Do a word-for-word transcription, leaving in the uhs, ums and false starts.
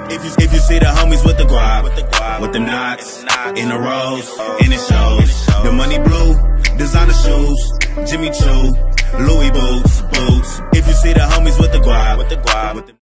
If you if you see the homies with the guap, with the knots, in the rows, in the shows, the money blue, designer shoes, Jimmy Choo, Louis boots, boots. If you see the homies with the guap, with the